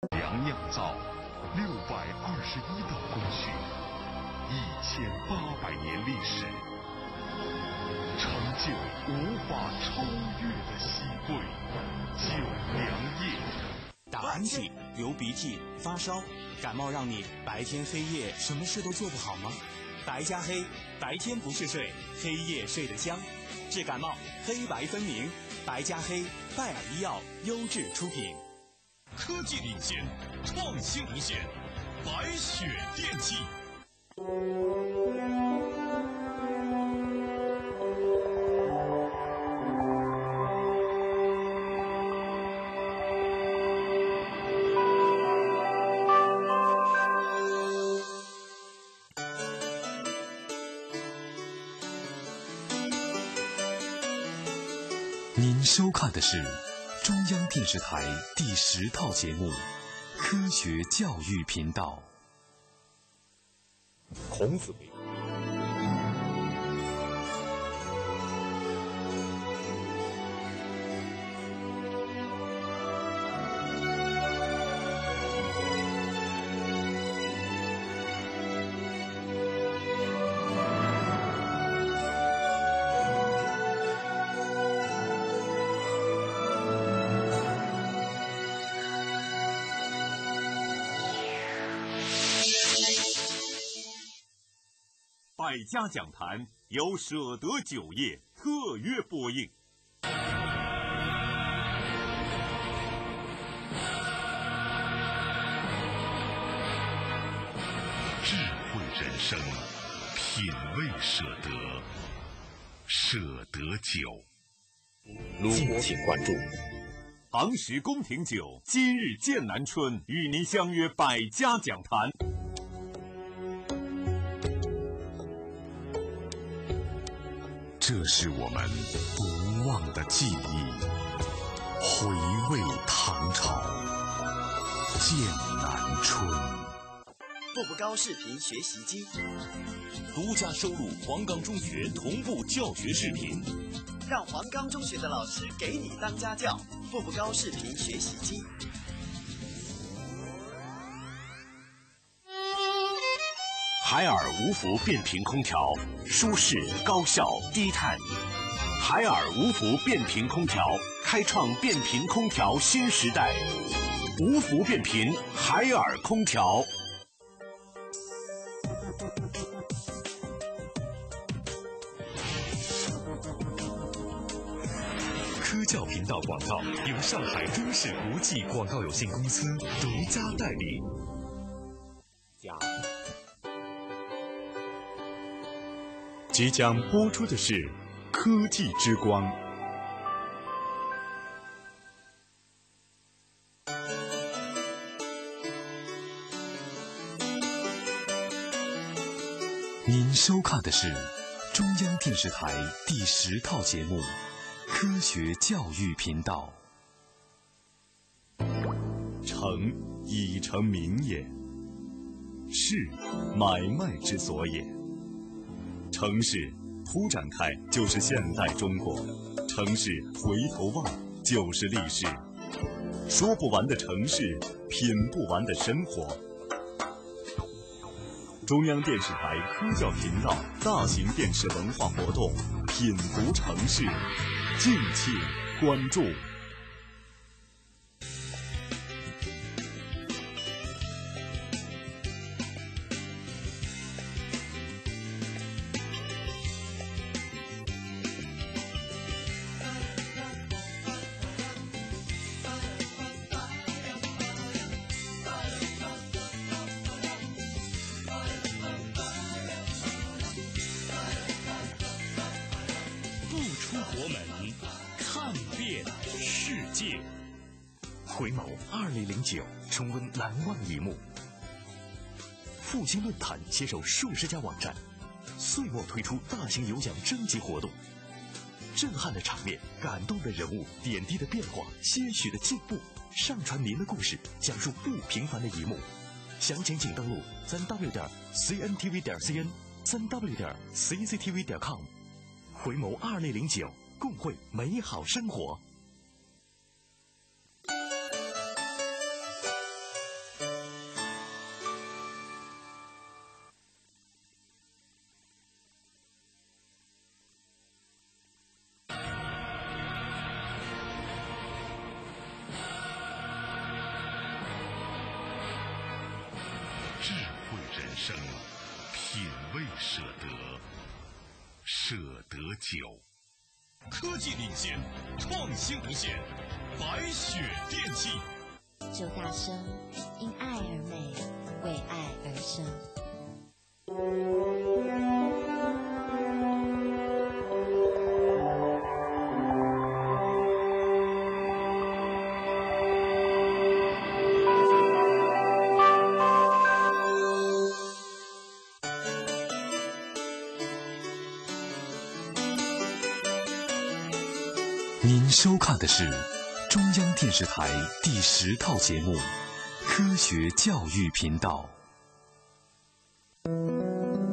粮酿造621道工序，1800年历史，成就无法超越的喜贵九粮液。 打喷嚏、流鼻涕、发烧、感冒，让你白天黑夜什么事都做不好吗？白加黑，白天不是睡，黑夜睡得香。治感冒黑白分明，白加黑，拜耳医药优质出品。 科技领先，创新领先，白雪电器。 您收看的是中央电视台第10套节目《科学教育频道》。 孔子为百家讲坛由舍得酒业特约播映。 智慧人生，品味舍得，舍得酒。 敬请关注。杭石宫廷酒今日剑南春与您相约百家讲坛。 这是我们不忘的记忆，回味唐朝，剑南春。 步步高视频学习机， 独家收录黄冈中学同步教学视频， 让黄冈中学的老师给你当家教。步步高视频学习机。 海尔无氟变频空调，舒适高效低碳。海尔无氟变频空调，开创变频空调新时代。无氟变频海尔空调。 科教频道广告由上海中视国际广告有限公司独家代理。即将播出的是科技之光。您收看的是中央电视台第10套节目《科学教育频道》。 诚以诚名也，是买卖之所也。城市铺展开就是现代中国，城市回头望就是历史。说不完的城市，品不完的生活。中央电视台科教频道大型电视文化活动《品读城市》，敬请关注。 回眸2009，重温难忘一幕。复兴论坛携手数十家网站，岁末推出大型有奖征集活动。震撼的场面，感动的人物，点滴的变化，些许的进步。上传您的故事，讲述不平凡的一幕。详情请登录3w.cntv.cn、3w.cctv.com。回眸2009，共绘美好生活。 生，品味舍得，舍得酒。 科技领先，创新无限，白雪电器。 酒大生，因爱而美，为爱而生。 您收看的是中央电视台第10套节目《科学教育频道》。